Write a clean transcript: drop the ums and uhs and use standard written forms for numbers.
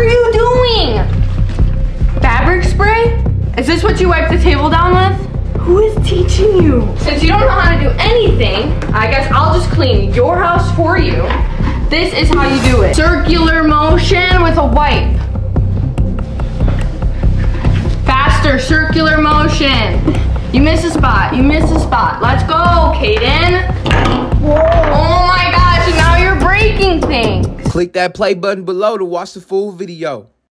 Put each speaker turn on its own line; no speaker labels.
are you doing? Fabric spray? Is this what you wipe the table down with? Who is teaching you? Since you don't know how to do anything, I guess I'll just clean your house for you. This is how you do it. Circular motion with a wipe. Faster, circular motion. You missed a spot, you missed a spot. Let's go, Kaden. Whoa. Oh my gosh, and now you're breaking things.
Click that play button below to watch the full video.